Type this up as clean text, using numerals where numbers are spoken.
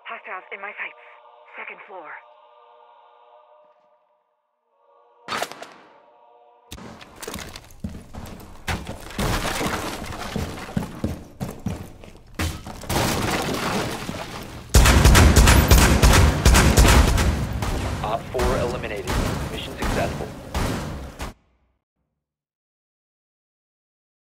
Hostiles in my sights. Second floor. Op 4 eliminated. Mission successful.